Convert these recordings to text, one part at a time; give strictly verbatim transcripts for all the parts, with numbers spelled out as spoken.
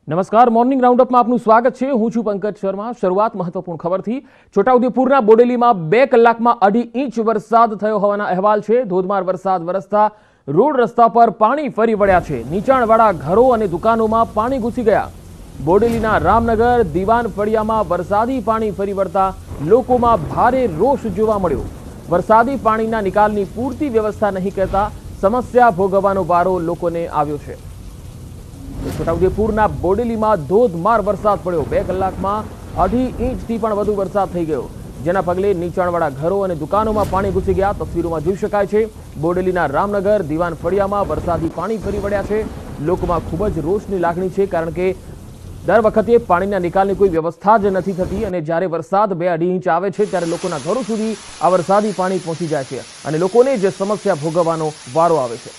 નમસ્કાર, મોર્નિંગ રાઉન્ડઅપમાં આપનું સ્વાગત છે। હું છું પંકજ શર્મા। શરૂઆત મહત્વપૂર્ણ ખબરથી। છોટાઉદેપુરના બોડેલીમાં બે કલાકમાં અઢી ઇંચ વરસાદ થયો હોવાના અહેવાલ છે। ધોધમાર વરસાદ વરસતા રોડ રસ્તા પર પાણી ફરી વળ્યા છે। નીચાણવાળા ઘરો અને દુકાનોમાં પાણી ઘૂસી ગયા। બોડેલીના રામનગર દીવાન ફળિયામાં વરસાદી પાણી ફરી વળતા લોકોમાં ભારે રોષ જોવા મળ્યો। વરસાદી પાણીના નિકાલની પૂરતી વ્યવસ્થા નહીં કહેતા સમસ્યા ભોગવવાનો વારો લોકોને આવ્યો છે। છોટાઉદેપુરના બોડેલીમાં ધોધમાર વરસાદ પડ્યો। બે કલાકમાં અઢી ઇંચથી પણ વધુ વરસાદ થઈ ગયો, જેના પગલે નીચાણવાળા ઘરો અને દુકાનોમાં પાણી ઘૂસી ગયા। તસવીરોમાં જોઈ શકાય છે બોડેલીના રામનગર દીવાન ફળિયામાં વરસાદી પાણી ફરી વળ્યા છે। લોકોમાં ખૂબ જ રોષની લાગણી છે, કારણ કે દર વખતે પાણીના નિકાલની કોઈ વ્યવસ્થા જ નથી થતી અને જ્યારે વરસાદ બે અઢી ઇંચ આવે છે ત્યારે લોકોના ઘરો સુધી આ વરસાદી પાણી પહોંચી જાય છે અને લોકોને જે સમસ્યા ભોગવવાનો વારો આવે છે।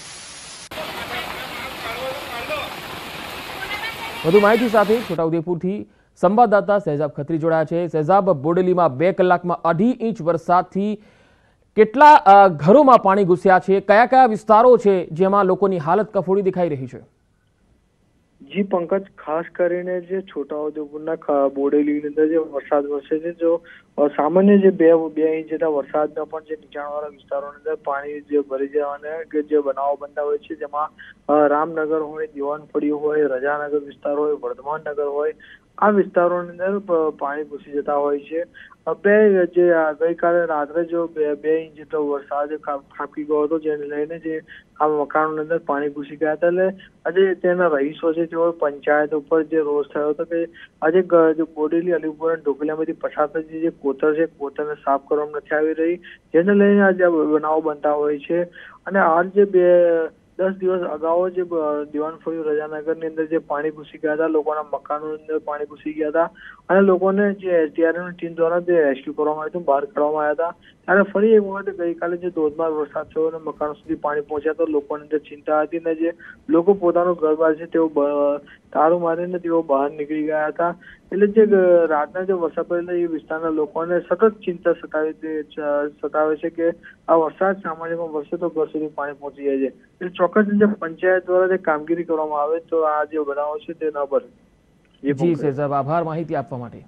વધુ માહિતી સાથે છોટાઉદેપુરથી સંવાદદાતા શહેજાબ ખત્રી જોડાયા છે। શહેજાબ, બોડેલીમાં બે કલાકમાં અઢી ઇંચ વરસાદથી કેટલા ઘરોમાં પાણી ઘૂસ્યા છે? કયા કયા વિસ્તારો છે જેમાં લોકોની હાલત કફોડી દેખાઈ રહી છે? જી પંકજ, ખાસ કરીને જે છોટાઉદેપુરના બોડેલીની અંદર જે વરસાદ વરસે છે, જો સામાન્ય જે બે બે ઇંચ જેટલા વરસાદમાં પણ જે નીચાણવાળા વિસ્તારોની અંદર પાણી જે ભરી જવાના કે જે બનાવો બનતા હોય છે, જેમાં રામનગર હોય, દીવાન ફળિયું હોય, રજાનગર વિસ્તાર હોય, વર્ધમાન નગર હોય, આ વિસ્તારોની અંદર પાણી ઘૂસી જતા હોય છે। બે જે ગઈકાલે રાત્રે જો બે બે ઇંચ જેટલો વરસાદ ખાબકી ગયો હતો, જેને લઈને જે આ મકાનોની અંદર પાણી ઘૂસી ગયા હતા। એટલે આજે તેના રહીશો છે તેઓ પંચાયત ઉપર જે રોષ થયો હતો કે આજે બોડેલી અલીપુર અને ઢોકલિયામાંથી પસાર થતી જે કોતર છે, કોતરને સાફ કરવામાં નથી આવી રહી, જેને લઈને આજે બનાવો બનતા હોય છે। અને આ જે બે દસ દિવસ અગાઉ જે દીવાન ફળિયું રજાનગરની અંદર જે પાણી ઘૂસી ગયા હતા, લોકોના મકાનોની અંદર પાણી ઘૂસી ગયા હતા અને લોકોને જે એસડીઆરએફની ટીમ દ્વારા જે રેસ્ક્યુ કરવામાં આવ્યું હતું, બહાર કાઢવામાં આવ્યા હતા। ત્યારે ફરી એક વખત ગઈકાલે જે ધોધમાર વરસાદ થયો અને મકાનો સુધી પાણી પહોંચ્યા તો લોકોની અંદર ચિંતા હતી ને જે લોકો પોતાનું ઘર બહાર છે તેઓ તારું મારીને તેઓ બહાર નીકળી ગયા હતા। એટલે જે રાતના જે વરસાદ પડેલો એ વિસ્તારના લોકોને સતત ચિંતા સતાવી સતાવે છે કે આ વરસાદ સામાન્યમાં વરસે તો ઘર સુધી પાણી પહોંચી જાય છે। એટલે ચોક્કસ જે પંચાયત દ્વારા જે કામગીરી કરવામાં આવે તો આ જે બનાવો છે તે ન બને। જી શહેજાબ, આભાર માહિતી આપવા માટે।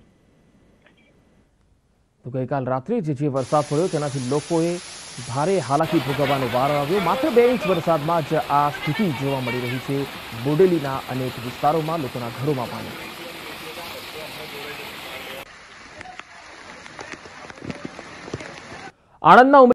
તો ગઈકાલ રાત્રે જે જે વરસાદ પડ્યો તેનાથી લોકોએ ભારે હાલાકી ભોગવવાનો વારો આવ્યો। માત્ર બે ઇંચ વરસાદમાં જ આ સ્થિતિ જોવા મળી રહી છે। બોડેલીના અનેક વિસ્તારોમાં લોકોના ઘરોમાં પાણી। આણંદના